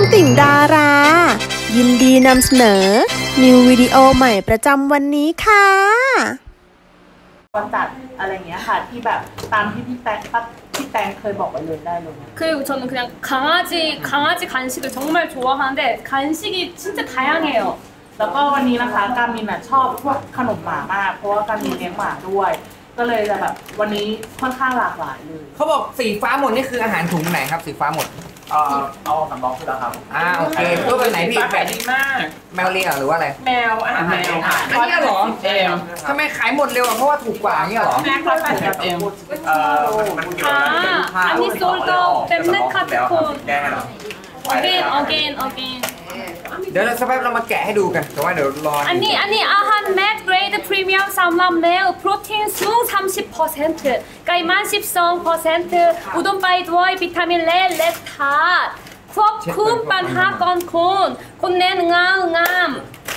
ติ่งดารายินดีนำเสนอนิววิดีโอใหม่ประจำวันนี้ค่ะตอนจัดอะไรเงี้ยค่ะที่แบบตามที่พี่แตงเคยบอกไว้เลยได้เลย 그리고 저는 그냥 강아지 간식을 정말 좋아하는데 간식이 진짜 다양해요. แล้วก็วันนี้นะคะการมินชอบพวกขนมหมามากเพราะว่าการมินเลี้ยงหมาด้วยก็เลยจะแบบวันนี้ค่อนข้างหลากหลายเลยเขาบอกสีฟ้าหมดนี่คืออาหารถุงไหนครับสีฟ้าหมดเอาสำรองคือแล้วครับโอเคตัวเป็นไหนพี่ขายดีมากแมวเลี้ยงหรือว่าอะไรแมวอาหารแมวอันนี้เหรอทำไมขายหมดเร็วเพราะว่าถูกกว่าอย่างนี้เหรอแม่เขาใส่แบบมันเกี่ยวกับ 아니 솔더 뱀넷 카트콘 again เดี๋ยวเราสักแป๊บเรามาแกะให้ดูกันแต่ว่าเดี๋ยวรอ 아니 아한 맥 그레이드 프리미엄 삼람 매우 프로틴 수 30% 가이만 12% 우돈 바이드워이 비타민 레렉타 ควบคุมปัญหาก่อนคุณเน้นงาม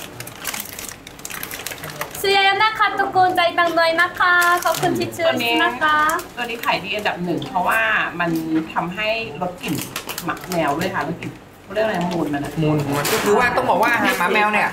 ซื้อเยอะนะคะทุกคนใจตังหน่อยนะคะขอบคุณที่ชื่อนะคะตัวนี้ขายดีอันดับหนึ่งเพราะว่ามันทำให้ลดกลิ่นหมักแมวด้วยค่ะลดกลิ่นเรื่องอะไรมูลมันก็คือว่าต้องบอกว่าอาหารหมาแมวเนี่ย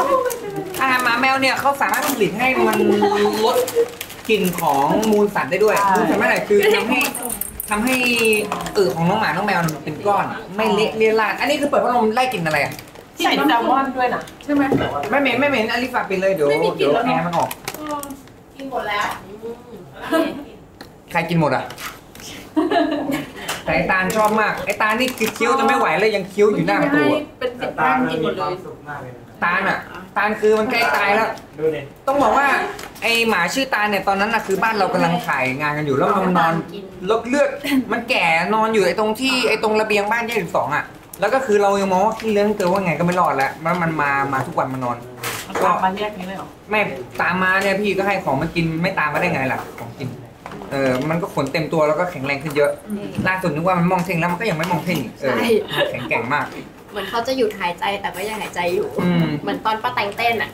เขาสามารถผลิตให้มันลดกลิ่นของมูลสัตว์ได้ด้วยรู้ใช่ไหมไหนคือทำให้ของน้องหมาน้องแมวมันเป็นก้อนไม่เละเลี่ยราดอันนี้คือเปิดพัดลมไล่กลิ่นอะไรใส่แซลมอนด้วยนะใช่ไหมไม่เหม็นอลิฟาปิดเลยเดี๋ยวแอร์มันออกกินหมดแล้วใครกินหมดอ่ะแต่ไอตาลชอบมากไอตาลนี่เคี้ยวจะไม่ไหวเลยยังเคี้ยวอยู่หน้าประตูเป็นติดบ้านกินหมดเลยตาลคือมันใกล้ตายแล้วต้องบอกว่าไอหมาชื่อตาลเนี่ยตอนนั้นน่ะคือบ้านเรากำลังถ่ายงานกันอยู่แล้วมันนอนลดเลือดมันแก่นอนอยู่ไอตรงระเบียงบ้านแยก12อ่ะแล้วก็คือเรายังมองว่าขี้เลื้อนเกินว่าไงก็ไม่รอดแล้วมันมาทุกวันมานอนก็มาแยกนี้เลยเหรอไม่ตามมาเนี่ยพี่ก็ให้ของมันกินไม่ตามมาได้ไงล่ะของกินมันก็ขนเต็มตัวแล้วก็แข็งแรงขึ้นเยอะล่าสุดนึกว่ามันมองเท่งแล้วมันก็ยังไม่มองเท่งแข็งแกร่งมากเหมือนเขาจะหยุดหายใจแต่ก็ยังหายใจอยู่เหมือนตอนป้าแตงเต้นอ่ะ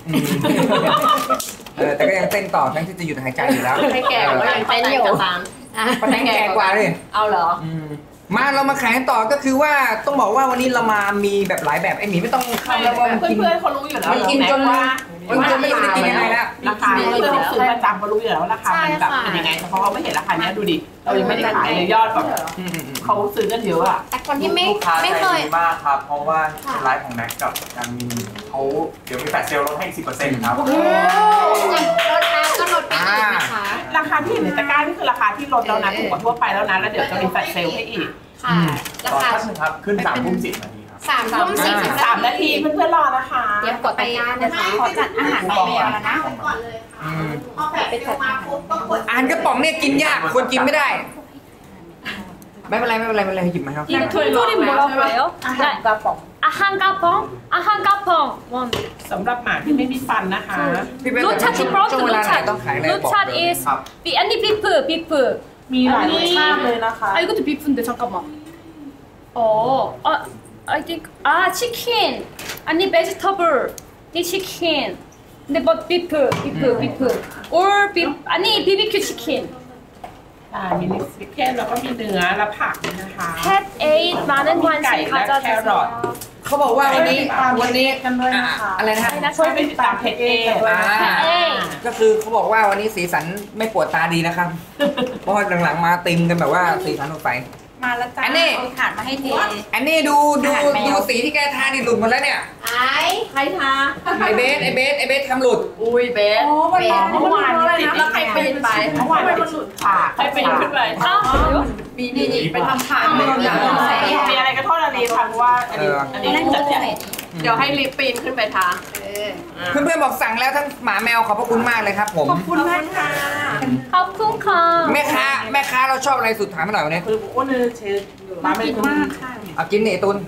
แต่ก็ยังเต้นต่อทั้งที่จะหยุดหายใจอยู่แล้วให้แก่ก็ยังเต้นอยู่ตามป้าแตงแก่กว่าเลยเอาเหรอมาเรามาขายต่อก็คือว่าต้องบอกว่าวันนี้เรามามีแบบหลายแบบไอหมีไม่ต้องเข้าแล้วว่าเพื่อนเขารู้อยู่แล้วกินจนไม่รู้จะกินยังไงแล้วราคาเพื่อนซื้อประจำเขารู้อยู่แล้วราคามันแบบเป็นยังไงเพราะเขาไม่เห็นราคานี้ดูดิเรายังไม่ได้ขายเลยยอดแบบเขาซื้อกันเยอะอะแต่คนที่ไม่เคยมากครับเพราะว่าไลฟ์ของแม็กกับการมินเขาเดี๋ยวมีแฟลชเซลลดให้ 10% ครับลดแล้วก็ลดไปอีกนะคะราคาที่อยู่ในตะกร้านี่คือราคาที่ลดแล้วนะถูกกว่าทั่วไปแล้วนะแล้วเดี๋ยวจะมีแฟลชเซลลให้อีกค่ะราคาครับขึ้น3:10 นาทีครับ 3:10 นาทีเพื่อนๆรอนะคะเตรียมกดตะกร้านะคะขอจัดอาหารแมวแล้วนะก่อนเลยค่ะพอแผลไปจัดมาปุ๊บต้องกดอาหารกระป๋องเนี่ยกินยากคนกินไม่ได้ไม่เป็นไรหยิบมาครับ 이거 돌돌이 뭐라고요? 아한가펑 สำหรับหมาที่ไม่มีฟันนะคะ 루차티 프로트 루차 is 아니 비프 มีหลายรสชาติเลยนะคะ 이것도 비프인데 잠깐만 I think 치킨 아니 vegetable 이 치킨 근데 but 비프 or beef 아니 BBQ 치킨 มีนิสเคนแล้วก็มีเนื้อและผักนะคะ Pet Aid 많은 관심 가져주세요 เขาบอกว่าวันนี้กันด้วยนะคะอะไรนะช่วยไปติดตามเพจเอก็คือเขาบอกว่าวันนี้สีสันไม่ปวดตาดีนะครับเพราะหลังๆมาติมกันแบบว่าสีสันออกไปมาแล้วจ้าขาดมาให้เทอันนี้ดูสีที่แกทาดิหลุดหมดแล้วเนี่ยใครทาไอเบสทำหลุดอุ้ยเบสเมื่อวานติดแล้วใครปีนไปเมื่อวานมันหลุดขาใครปีนขึ้นไปปีนี่ไปทำผ่านมีอะไรก็โทษอะไรทำว่าอันนี้จัดใหญ่เดี๋ยวให้ลิปปีนขึ้นไปทาเพื่อนๆบอกสั่งแล้วทั้งหมาแมวขอบพระคุณมากเลยครับผมขอบคุณมากค่ะขอบคุณค่ะแม่ค้าเราชอบอะไรสุดถามมาหน่อยวันนี้คือโอ้เนเชฟมากินมากค่ะเอากินเนี่ยตุน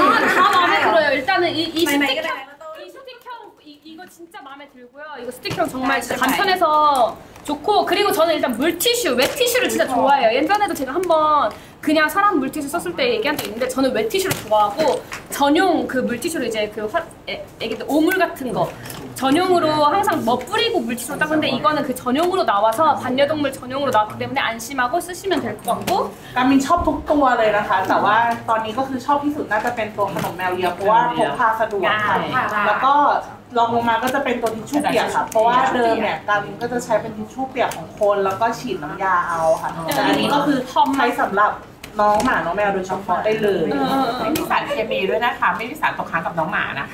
이 스틱형 이거 진짜 마음에 들고요. 이거 스틱형 정말 진짜 간편해서 좋고 그리고 저는 일단 물티슈, 웹티슈를 진짜 좋아해요. 예전에도 제가 한번 그냥 사람 물티슈 썼을 때 얘기한 적 있는데 저는 웹티슈를 좋아하고 전용 그 물티슈를 이제 그 애기들 오물 같은 거 전용으로 항상 뿌리고 물티슈 닦는데 이거는 그 전용으로 나와서 반려동물 전용으로 나왔기 때문에 안심하고 쓰시면 될 것 같고 การมินชอบทุกตัวเลยนะคะ แต่ว่าตอนนี้ก็คือชอบที่สุดน่าจะเป็นตัวขนมแมวเลียเพราะว่าพกพาสะดวกค่ะแล้วก็ลองลงมาก็จะเป็นตัวทิชชู่เปียกค่ะเพราะว่าเดิมเนี่ยการมินก็จะใช้เป็นทิชชู่เปียกของคนแล้วก็ฉีดน้ำยาเอาค่ะแต่อันนี้ก็คือใช้สำหรับน้องหมาน้องแมวโดยเฉพาะได้เลยไม่มีสารเคมีด้วยนะคะ ไม่มีสารตกค้างกับน้องหมานะคะ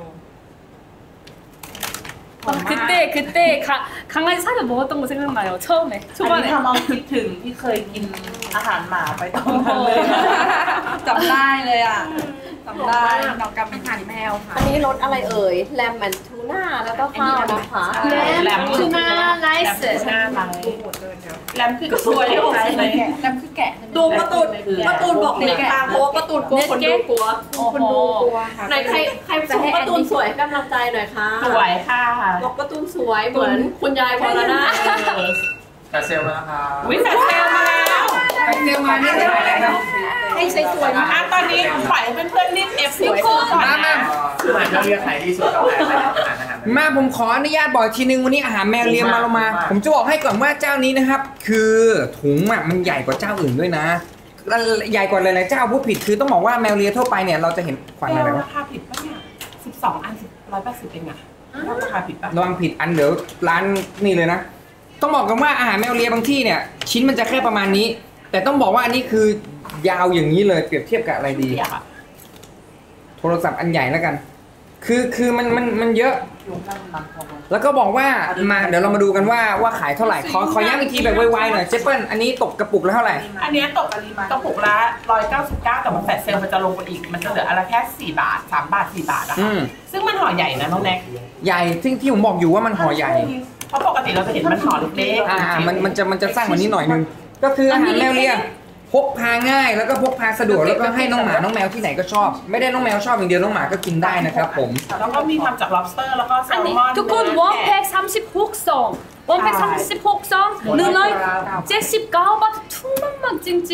그때 강아지 사료 먹었던 거 생각나요 처음에 อันนี้ 초반에 ทำเอาคิดถึงที่เคยกินอาหารหมาไปตอนนั้นเลยจำได้เลยอ่ะจำได้น้องกำเป็นทานแมวค่ะ อันนี้รสอะไรเอ่ยแลมมันทูน่าแล้วก็ข้าวนะคะแลม 투나 แลม 나이스 หน้าไรแลมคือสวยใจเลยแลมคือแกะดูประตูนบอกเด็กกลางเพราะว่าประตูนกลัวคนดูกลัวคนดูกลัวไหนใครจะให้ประตูนสวยกำลังใจหน่อยค่ะสวยค่ะบอกประตูนสวยเหมือนคุณยายพอแล้วนะแต่เซลล์มาแล้วครับวิสัยเซลมาแล้วไปเจอมาเนี่ยเลยนะให้ใช้สวยนะตอนนี้ปล่อยให้เพื่อนๆรีบเอฟซีก่อนนะคืออาหารเราเรียกขายดีสุดกับอาหารอาหารมาผมขออนุญาตบอกทีนึงวันนี้อาหารแมวเลียมาลงมา ผมจะบอกให้ก่อนว่าเจ้านี้นะครับ คือถุงมันใหญ่กว่าเจ้าอื่นด้วยนะใหญ่กว่าหลายๆเจ้าผู้ผิดคือต้องบอกว่าแมวเลียทั่วไปเนี่ยเราจะเห็นขวัญอะไรวะราคาผิดป่ะเนี่ย12 อัน180เองอะราคาผิดป่ะระวังผิดอันเดี๋ยวร้านนี่เลยนะ ต้องบอกกันว่าอาหารแมวเลียบางที่เนี่ยชิ้นมันจะแค่ประมาณนี้ แต่ต้องบอกว่าอันนี้คือยาวอย่างนี้เลยเปรียบเทียบกับอะไรดี โทรศัพท์อันใหญ่แล้วกัน คือมันเยอะ แล้วก็บอกว่ามาเดี๋ยวเรามาดูกันว่าขายเท่าไหร่ขอย้ำอีกทีแบบไวๆหน่อยเจเปิ้ลอันนี้ตกกระปุกแล้วเท่าไหร่อันนี้ตกกระปุกละ199แต่มันแฟลชเซลมันจะลงไปอีกมันจะเหลืออะไรแค่4 บาท3 บาท4 บาทอะค่ะซึ่งมันห่อใหญ่นะน้องแน็กใหญ่ที่ผมบอกอยู่ว่ามันห่อใหญ่เพราะปกติเราจะเห็นมันห่อเล็กๆมันจะสร้างกว่านี้หน่อยนึงก็คืออาหารแมวเลียพกพาง่ายแล้วก็พกพาสะดวกแล้วก็ให้น้องหมาน้องแมวที่ไหนก็ชอบ ไม่ได้น้องแมวชอบอย่างเดียวน้องหมาก็กินได้นะครับผมแล้วก็มีทำจาก lobster แล้วก็แซล 아니 มอน 두콘 원팩 36성 원팩 36성 누나이 79바트 퉁만만 찡찡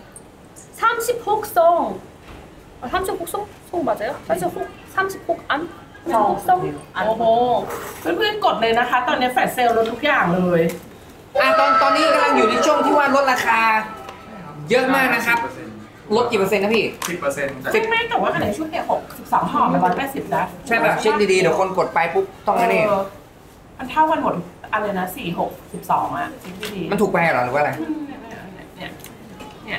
36성 36성 송 맞아요? 36안 36성 โอ้โหเพื่อนๆกดเลยนะคะ ตอนนี้แฟลชเซลลดทุกอย่างเลยตอนนี้กำลังอยู่ในช่วงที่ว่าลดราคาเยอะมากนะครับลดกี่เปอร์เซ็นต์นะพี่ 10%ไม่แต่ว่าขนาดชุดเนี่ย62ห่อมัน180นะใช่แบบเช็คดีๆเดี๋ยวคนกดไปปุ๊บต้องนั่นเองมันเท่ากันหมดอะไรนะ4 6 12อ่ะเช็คดีๆมันถูกไปเหรอหรือว่าอะไรเนี่ย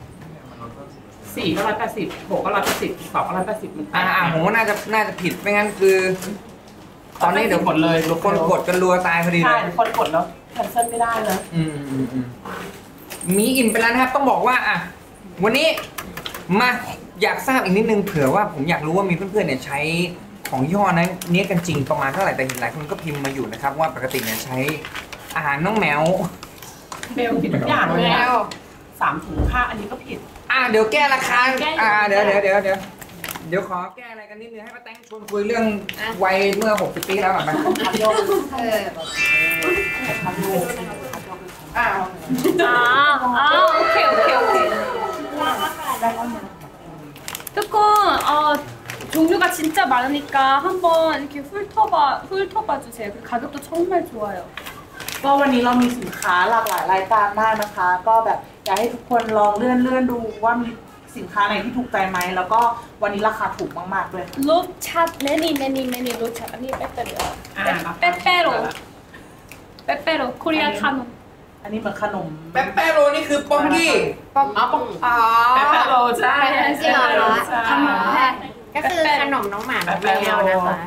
4ก็180 6ก็180 2ก็180มันผมว่าน่าจะผิดไม่งั้นคือ ตอนนี้เดี๋ยวกดเลยคนกดกันรัวตายพอดีเลใช่ยคนกดแล้วแคนเซิลไม่ได้เลยมีอิ่มไปแล้วนะครับต้องบอกว่าวันนี้มาอยากทราบอีกนิดนึงเผื่อว่าผมอยากรู้ว่ามีเพื่อนๆเนี่ยใช้ของยี่ห้อนั้นเนี้ยกันจริงประมาณเท่าไหร่แต่เห็นหลายคนก็พิมพ์มาอยู่นะครับว่าปกติเนี่ยใช้อาหารน้องแมวเบลผิดทุกอย่างเลยแล้ว3 ถุงค่าอันนี้ก็ผิดเดี๋ยวแก้ราคาเดี๋ยวขอแก้อะไรกันนิดนึงให้ป้าแตงชวนคุยเรื่องวัยเมื่อ60 ปีแล้วก่อนไหม 오케이 두콘 종류가 진짜 많으니까 한번 이렇게 훑어봐 주세요. 그 가격도 정말 좋아요. ก็วันนี้เรามีสินค้าหลากหลายรายการมากนะคะ ก็แบบอยากให้ทุกคนลองเลื่อนดูว่ามีสินค้าไหนที่ถูกใจไหมแล้วก็วันนี้ราคาถูกมากๆด้วย 로차 매니 로차 아니 빼빼로요. 빼빼로 코리아 타노. อันนี้เหมือนขนมแป๊บแป๊โรนี่คือป้องกี้แปปโรใช่จริงเหรอขนมก็คือขนมน้องหมาน้องแมวนะคะ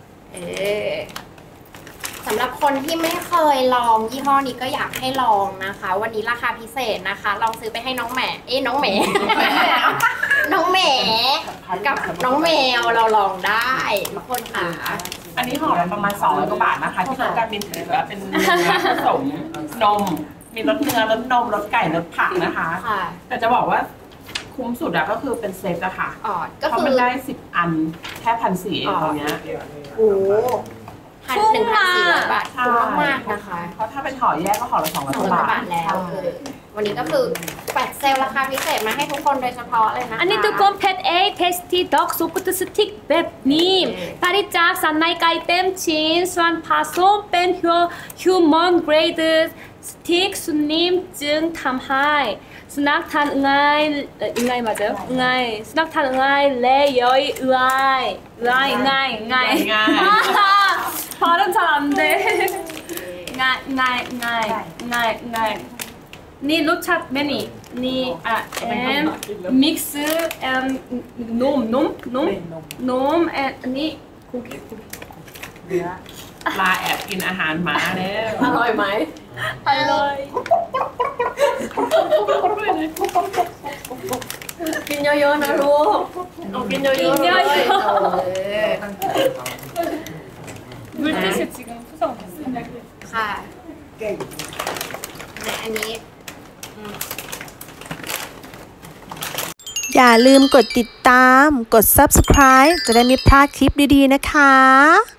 สำหรับคนที่ไม่เคยลองยี่ห้อนี้ก็อยากให้ลองนะคะ วันนี้ราคาพิเศษนะคะลองซื้อไปให้น้องแหมน้องแหมน้องแหมกับน้องแมวเราลองได้ทุกคนค่ะอันนี้ห่อละประมาณ200 กว่าบาทนะคะที่การบินถือว่าเป็นผสมนมมีรสเนื้อรสนมรสไก่รสผักนะคะแต่จะบอกว่าคุ้มสุดอะก็คือเป็นเซตอะค่ะก็คือมันได้10 อันแค่1,400ตรงเนี้ยโอ้1,400 บาทคุ้มมากนะคะเพราะถ้าเป็นห่อแยกก็ห่อละ200 กว่าบาทแล้ววันนี้ก็คือแฟลชเซลราคาพิเศษมาให้ทุกคนโดยเฉพาะเลยนะคะอันนี้ทุกคนเพชรเอเทสตี้ด็อกซุปเปอร์สติ๊กแบบนี้ผลิตจากสันในไก่เต็มชิ้นส่วนผสมเป็นฮิวแมนเกรดสติ๊กสุนิมจึงทำให้สุนัขทานง่าย맞아요?ง่ายสุนัขทานง่ายและย่อยง่าย발음 잘 안 돼.ง่ายนี่รสชาติแบบนี้นี่and mix andนม and อันนี้คุกกี้ลาแอบกินอาหารหมาแล้วอร่อยไหมอร่อยกินเยอะๆนะลูกกินเยอะๆเลย 물티슈 지금 구성됐습니다. ค่ะอันนี้อย่าลืมกดติดตาม กด subscribe จะได้ไม่พลาดคลิปดีๆนะคะ